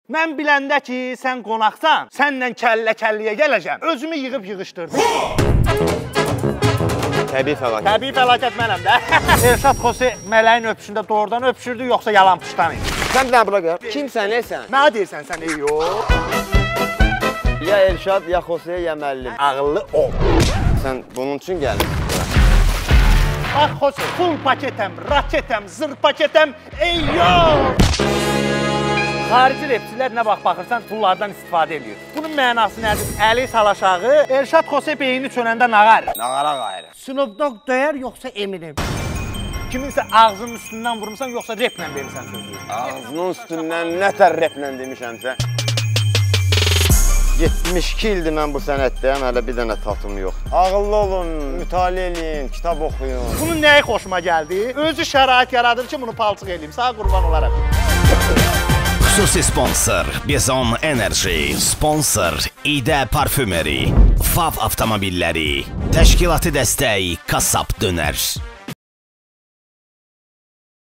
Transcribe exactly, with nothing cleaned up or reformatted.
Mən biləndə ki, sən qonaqsan, sənlə kəllə-kəlliyə gələcəm. Özümü yığıb yığışdırdım. Təbii fəlakət. Təbii fəlakət mənəm də. Elşad Xose mələyin öpüşündə doğrudan öpüşürdü, yoxsa yalan pışdan idi? Sən bir dənə bura qır. Kimsən, neysən? Mənə deyirsən sən, ey yox. Ya Elşad, ya Xose, ya müəllim. Ağıllı ol. Sən bunun üçün gəldin. Bax Xose, full paketəm, raketəm, zır paketəm, ey yox. Xarici repçilər nə vaxt baxırsan pullardan istifadə edir. Bunun mənası nədir? Əli salaşağı, Elşad Xose beyni çönəndə nağar. Nağara qayırır. Snoop Dogg döyər yoxsa Eminem? Kiminsə ağzının üstündən vurmuşsan yoxsa replə verirsən sözü? Ağzının üstündən nətər replə demişəmsə. yetmiş iki ildir mən bu sənətdəyəm, hələ bir dənə tatım yox. Ağıllı olun, mütaliə edin, kitab oxuyun. Bunun nəyi xoşuma gəldi? Özü şərait yaradır ki, bunu palçıq edeyim. Sağ qurban olaraq. Xüsusi sponsor Bizon Enerji, sponsor İdə Parfümeri, Fav avtomobilləri, təşkilatı dəstək Kasap Dönər.